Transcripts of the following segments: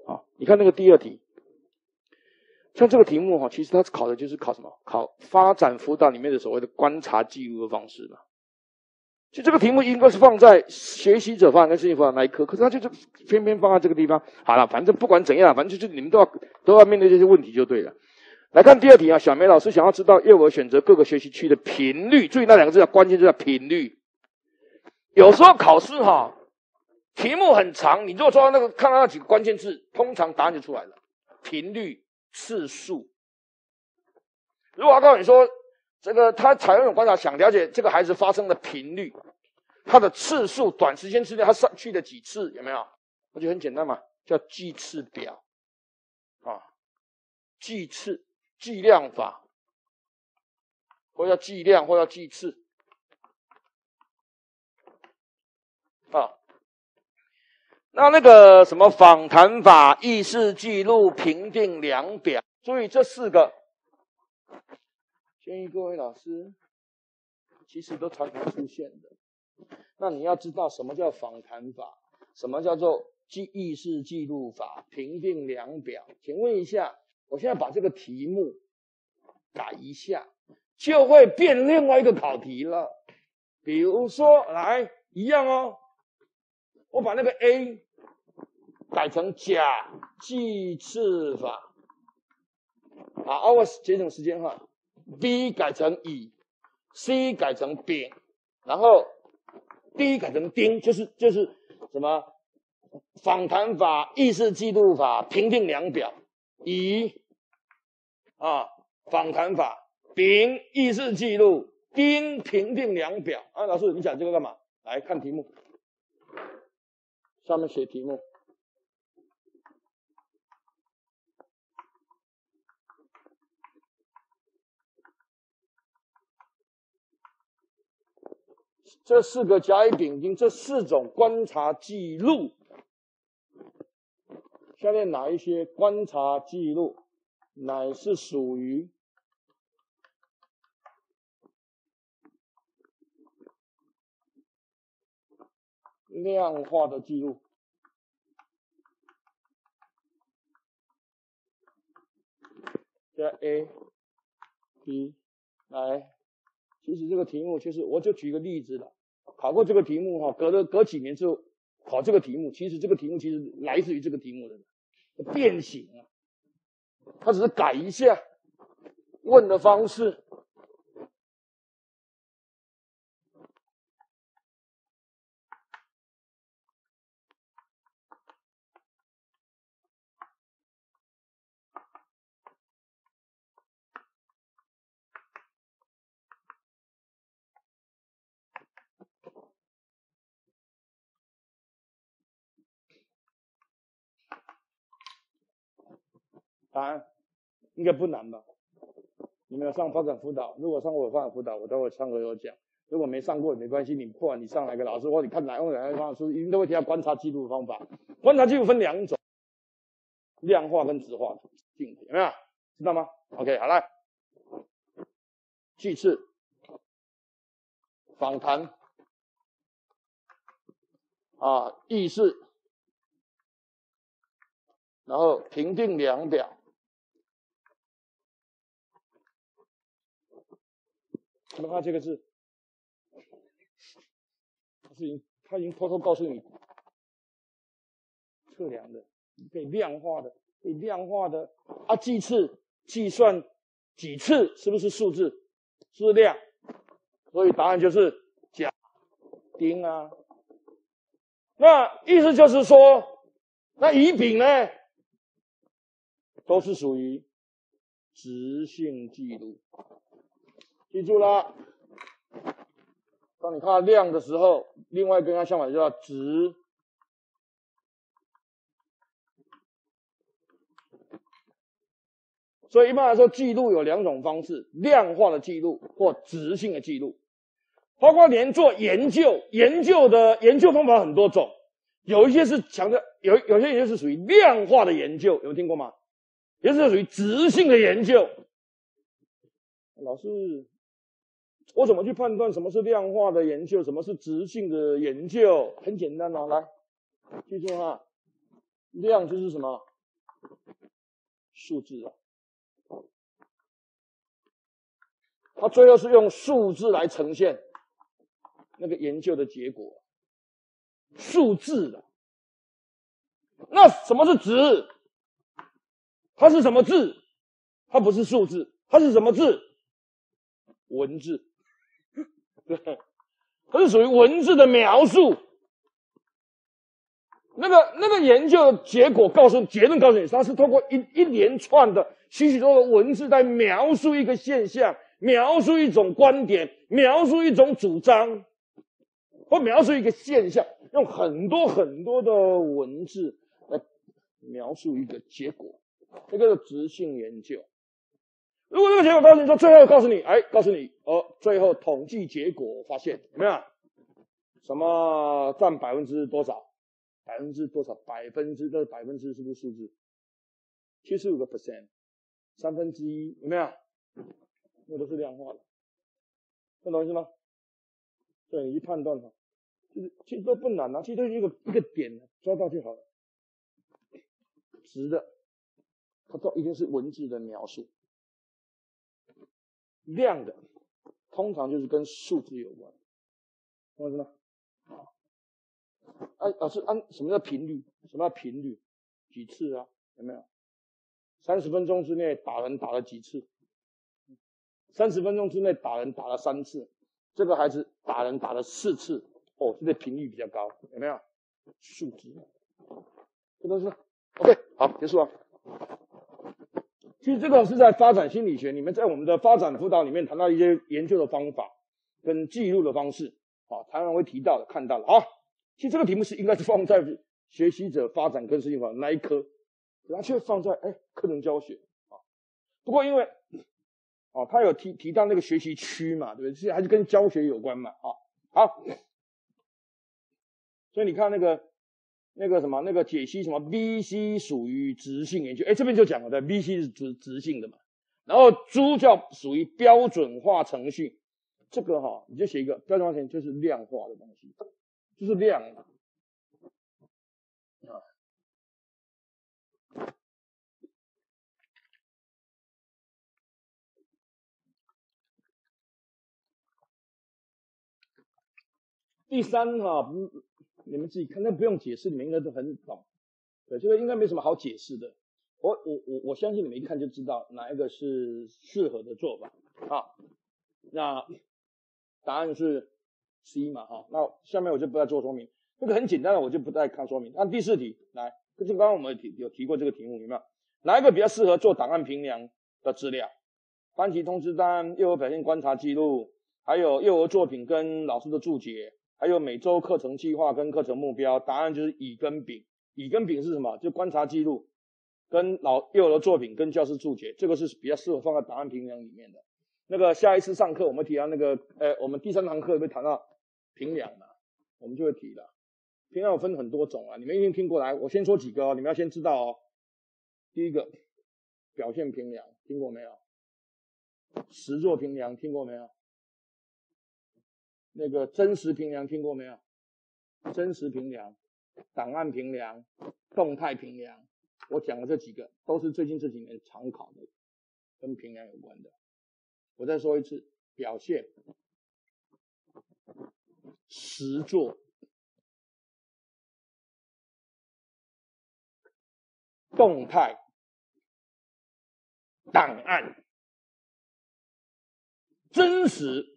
啊，你看那个第二题，像这个题目哈，其实它考的就是考什么？考发展辅导里面的所谓的观察记录的方式嘛。就这个题目应该是放在学习者发展跟实践辅导那一科，可是它就是偏偏放在这个地方。好了，反正不管怎样，反正就是你们都要面对这些问题就对了。来看第二题啊，小梅老师想要知道幼儿选择各个学习区的频率，注意那两个字啊，关键字叫频率。有时候考试哈，题目很长，你如果说那个看到那几个关键字，通常答案就出来了。频率、次数。如果要告诉你说，这个他采用一种观察，想了解这个孩子发生的频率，他的次数，短时间之内他上去了几次，有没有？那就很简单嘛，叫计次表啊，计次、计量法，或叫计量，或叫计次啊。那个什么访谈法、意识记录、评定量表，注意这4个。建议各位老师，其实都常常出现的。那你要知道什么叫访谈法，什么叫做意识记录法、评定量表。请问一下，我现在把这个题目改一下，就会变另外一个考题了。比如说，来一样哦，我把那个 A 改成甲计次法，好，我节省时间哈。B 改成乙 ，C 改成丙，然后 D 改成丁，就是什么访谈法、意识记录法、评定量表。乙啊，访谈法；丙意识记录；丁评定量表。啊，老师，你讲这个干嘛？来看题目，上面写题目。这4个甲乙丙丁，这4种观察记录，下面哪一些观察记录乃是属于量化的记录？加 A、B 来，其实这个题目就是，我就举个例子了。考过这个题目哈，隔几年之后考这个题目，其实这个题目其实来自于这个题目的变形啊，它只是改一下问的方式。答案应该不难吧？你们有上发展辅导？如果上过我发展辅导，我都会上课有讲。如果没上过也没关系，你不管你上哪个老师，或者你看哪个方法书，一定都会提到观察记录的方法。观察记录分2种，量化跟质化的，有没有？知道吗 ？OK， 好来，计次、访谈啊、意识，然后评定量表。有没有看这个字？他已经偷偷告诉你，测量的，可以量化的啊，计次计算几次，是不是数字？是不是量？所以答案就是甲、丁啊。那意思就是说，那乙、丙呢，都是属于质性记录。记住了，当你看到量的时候，另外跟它相反就叫质。所以一般来说，记录有2种方式：量化的记录或质性的记录。包括连做研究，研究方法很多种，有一些是强调有些研究是属于量化的研究，有没有听过吗？有些是属于质性的研究。老师，我怎么去判断什么是量化的研究，什么是质性的研究？很简单哦，来记住哈，量就是什么？ 数字啊。他最后是用数字来呈现那个研究的结果，数字的。那什么是值？它是什么字？它不是数字，它是什么字？文字。对，它是属于文字的描述。那个研究的结论告诉你，它是通过一连串的许许多多的文字在描述一个现象，描述一种观点，描述一种主张，或描述一个现象，用很多很多的文字来描述一个结果，这个是质性研究。如果这个结果告诉你说，最后告诉你，最后统计结果发现有没有什么占多少？多少？这百分之是不是数字？75%，1/3，有没有？那都是量化的，这懂意思吗？对，你去判断它，其实都不难啊，其实都是一个点抓到就好了。直的，它都一定是文字的描述；量的，通常就是跟数字有关，懂意思吗？老师，什么叫频率？什么叫频率？几次啊？有没有？30分钟之内打人打了几次？30分钟之内打人打了3次，这个孩子打人打了4次，这个频率比较高，有没有？数字，这都是 OK， 好，结束啊。其实这个是在发展心理学里面，在我们的发展辅导里面谈到一些研究的方法跟记录的方式，常常会提到的，看到了啊。其实这个题目应该是放在学习者发展跟实际法那一科，然后却放在课程教学啊。不过因为他有提到那个学习区嘛，对不对？还是跟教学有关嘛，好。所以你看那个解析什么 VC 属于质性研究，这边就讲了的 VC 是质性的嘛，然后猪叫属于标准化程序，这个你就写一个标准化程序就是量化的东西。就是量啊。第三你们自己看，那不用解释，你们应该都很懂。对，这个应该没什么好解释的。我相信你们一看就知道哪一个是适合的做法啊。那答案是 C 嘛那下面我就不再做说明。这个很简单的，我就不再看说明。按第4题来，就刚刚我们有提过这个题目，有没有？哪一个比较适合做档案评量的资料？班级通知单、幼儿表现观察记录，还有幼儿作品跟老师的注解，还有每周课程计划跟课程目标。答案就是乙跟丙。乙跟丙是什么？就观察记录跟幼儿作品跟教师注解，这个是比较适合放在档案评量里面的。那个下一次上课我们提到我们第3堂课会谈到评量嘛，我们就会提了。评量有分很多种啊，你们一定听过来，我先说几个你们要先知道第一个，表现评量，听过没有？实作评量听过没有？那个真实评量听过没有？真实评量、档案评量、动态评量，我讲的这几个都是最近这几年常考的，跟评量有关的。我再说一次，表现、实作、动态、档案、真实，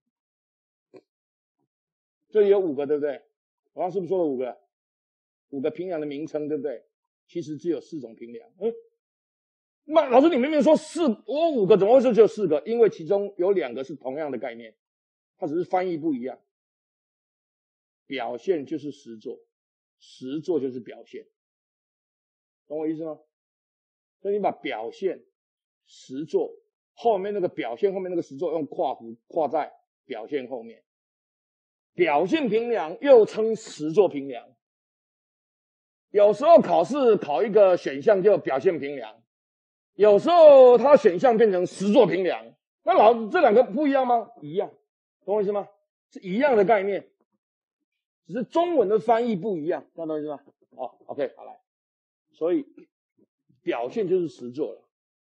这里有5个，对不对？我刚刚是不是说了5个评量的名称，对不对？其实只有4种评量。那老师你明明说我5个，怎么会是只有4个？因为其中有2个是同样的概念，它只是翻译不一样。表现就是实作，实作就是表现，懂我意思吗？所以你把表现、实作后面那个表现后面那个实作用括弧括在表现后面。表现评量又称实作评量，有时候考试考一个选项叫表现评量，有时候它选项变成实作评量，那这2个不一样吗？一样，懂我意思吗？是一样的概念，只是中文的翻译不一样，这样懂我意思吗？OK， 好来，所以表现就是实作了。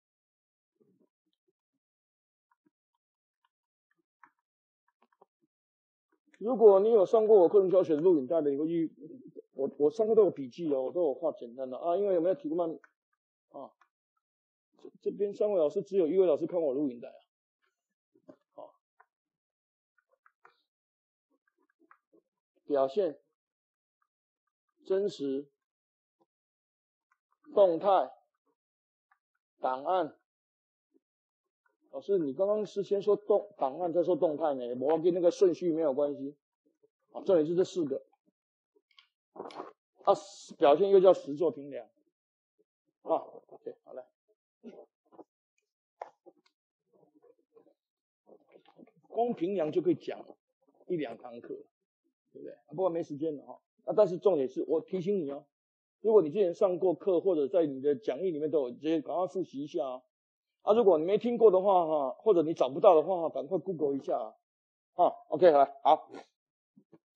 如果你有上过我课程教学的录影带的，我上课都有笔记哦，我都有画简单的啊，因为有没有提问啊？这边3位老师只有1位老师看我录影带啊。好，表现、真实、动态、档案。老师，你刚刚是先说档案，再说动态呢？我跟那个顺序没有关系。啊，这里是这4个。啊，表现又叫实作评量。啊 ，OK， 好来。光评量就可以讲1、2堂课，对不对？不过没时间了哈。啊，但是重点是我提醒你哦，如果你之前上过课或者在你的讲义里面都有，直接赶快复习一下啊。啊，如果你没听过的话哈，或者你找不到的话，赶快 Google 一下啊。OK， 好。